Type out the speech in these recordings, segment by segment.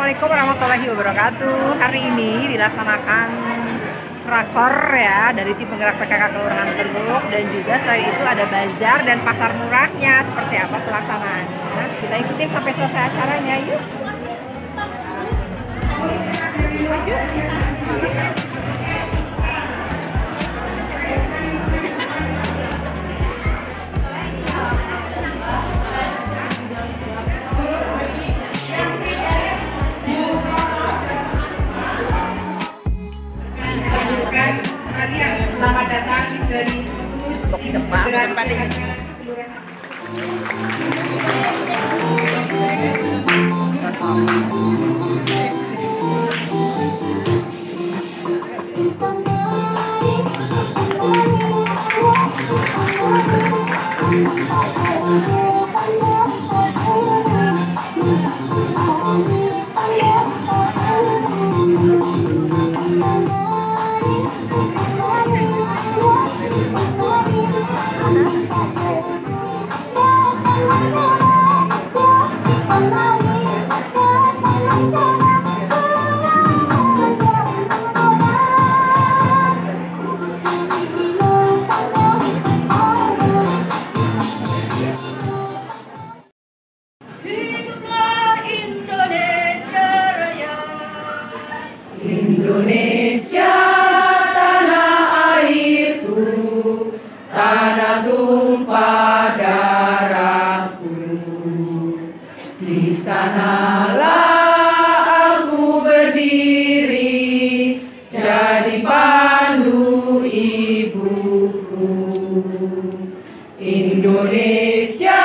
Assalamualaikum warahmatullahi wabarakatuh. Hari ini dilaksanakan rakor ya dari tim penggerak PKK Kelurahan Teluk, dan juga selain itu ada bazar dan pasar murahnya. Seperti apa pelaksanaannya? Kita ikutin sampai selesai acaranya, yuk. Selamat datang dari Petrus Indonesia, tanah airku, tanah tumpah darahku. Di sanalah aku berdiri, jadi pandu ibuku. Indonesia,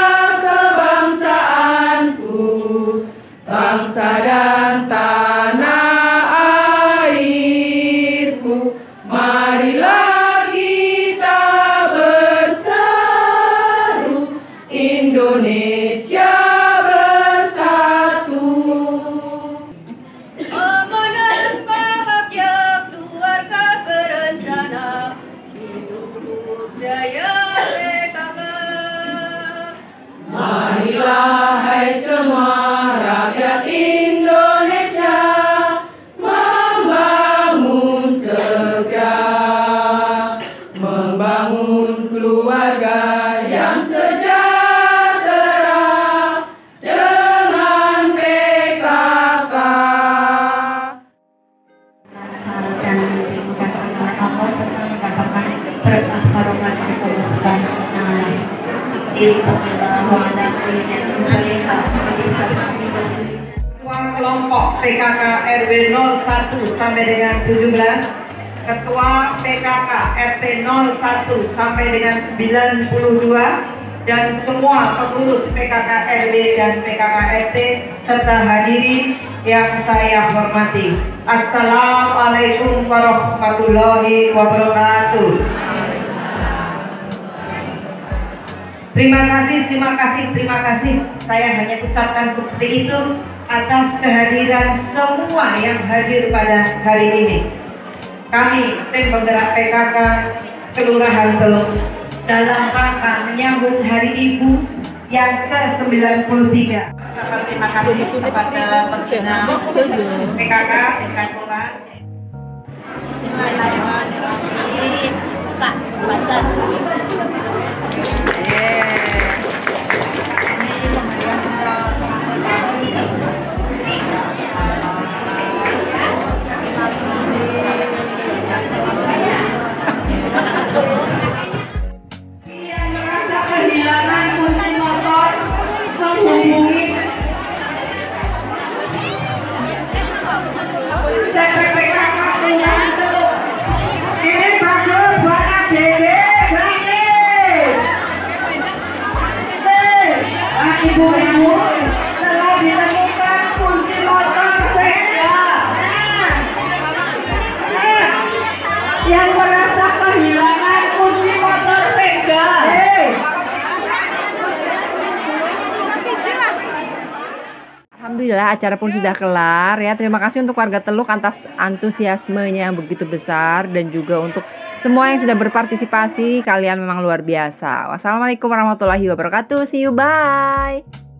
kebangsaanku, bangsa dan tanah. Marilah kita berseru, Indonesia bersatu. Amanah bahagia keluarga berencana, hidup jaya PKK. Marilah hai semua rakyat Indonesia, membangun keluarga yang sejahtera dengan PKK. Dan meningkatkan Allah serta mendapatkan pertarungan kekuasaan kelompok PKK RW 01 sampai dengan 17, Ketua PKK RT 01 sampai dengan 92, dan semua pengurus PKK RW dan PKK RT serta hadirin yang saya hormati. Assalamualaikum warahmatullahi wabarakatuh. Terima kasih. Saya hanya ucapkan seperti itu atas kehadiran semua yang hadir pada hari ini. Kami tim penggerak PKK Kelurahan Teluk dalam rangka menyambut Hari Ibu yang ke-93. Terima kasih kepada pembina PKK tingkat kelurahan. Bismillahirrahmanirrahim. Buka bazar. Ibu-ibu telah ditemukan kunci motor Vega. Yang merasa kehilangan kunci motor Vega. Alhamdulillah acara pun sudah kelar ya. Terima kasih untuk warga Teluk atas antusiasmenya yang begitu besar, dan juga untuk semua yang sudah berpartisipasi. Kalian memang luar biasa. Wassalamualaikum warahmatullahi wabarakatuh. See you, bye.